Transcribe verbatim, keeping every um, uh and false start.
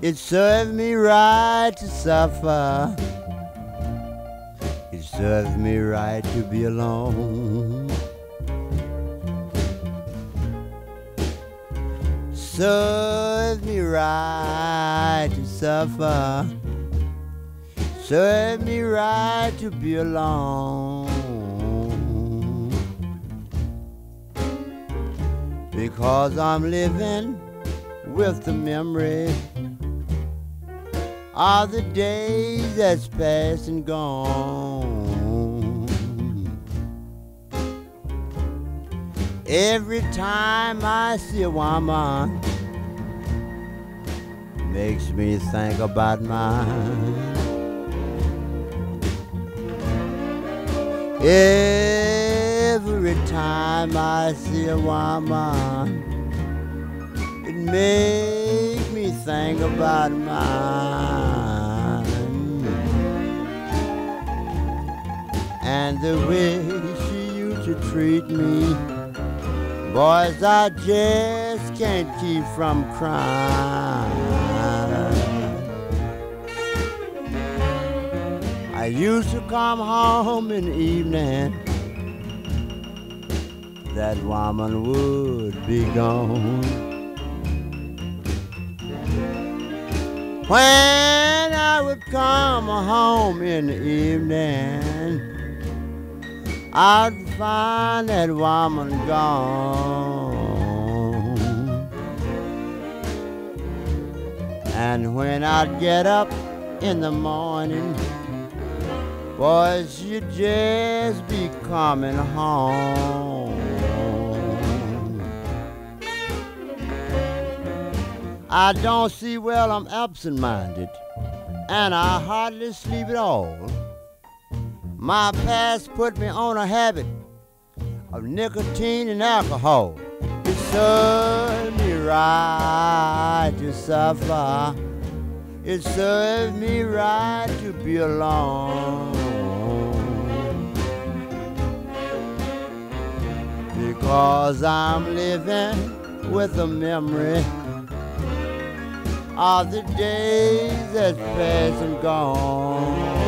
It served me right to suffer. It served me right to be alone. Served me right to suffer. Served me right to be alone. Because I'm living with the memory of the days that's past and gone. Every time I see a woman, makes me think about mine. Every time I see a woman, it makes me think about mine. And the way she used to treat me, boys, I just can't keep from crying. I used to come home in the evening, that woman would be gone. When I would come home in the evening, I'd find that woman gone. And when I'd get up in the morning, boys, you'd just be coming home. I don't see well, I'm absent-minded, and I hardly sleep at all. My past put me on a habit of nicotine and alcohol. It served me right to suffer. It served me right to be alone. Because I'm living with a memory of the days that's past and gone.